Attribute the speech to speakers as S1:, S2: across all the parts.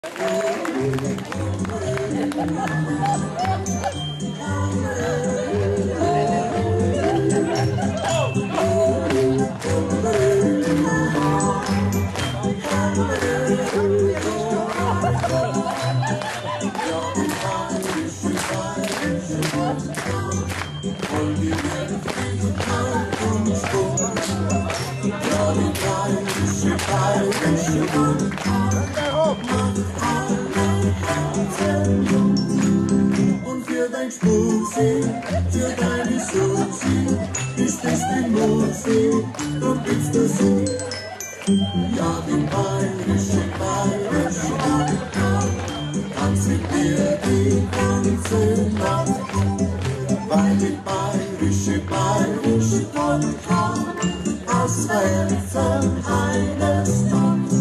S1: Und für dein Spusi, für deine Susi, ist es die Musik, du bist du sie. Ja, die bayerische tanzt mit dir die ganze Nacht, weil die bayerische Polka aus Herzen eines Tages.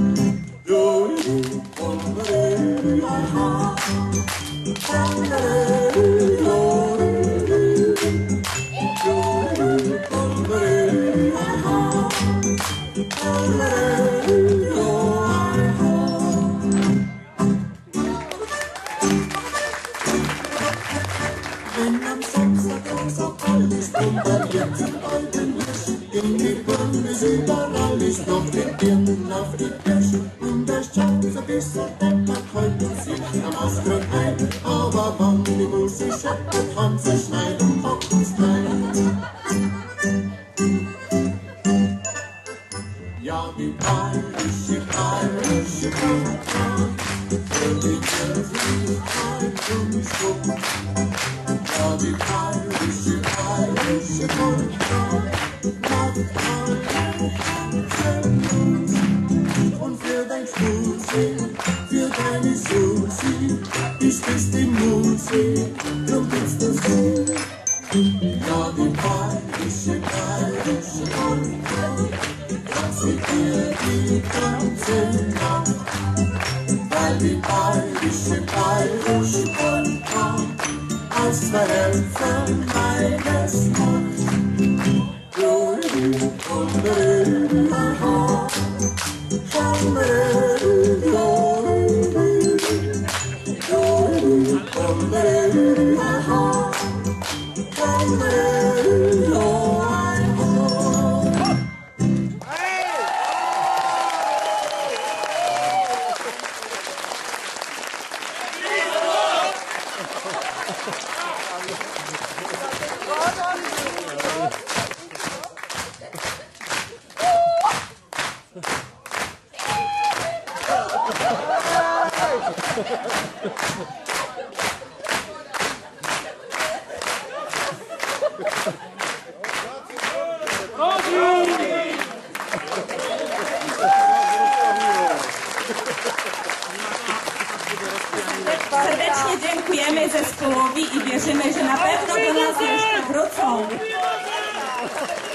S1: Wenn am Samstag so kalt ist und dann jetzt im alten Licht, in die Bundes überall ist noch die Birnen auf die Tisch. Und der Schatz ein bisschen deppert, halten sich am Ausdruck ein. Aber wann die Musik scheppert, kann sie schneiden, packen's klein. Ja, die bayerische Polka, für die Zärtlichkeit und Schmuck. Ja, die bayerische Polka macht alle Herzen. Und für dein Spusi, für deine Susi, ist es die Musik, drum bist du sie. Ja, die bayerische Polka, tanzt mit dir die ganze Nacht, weil die bayerische Polka aus zwei Herzen eines macht.
S2: Serdecznie dziękujemy zespołowi i wierzymy, że na pewno do nas jeszcze wrócą.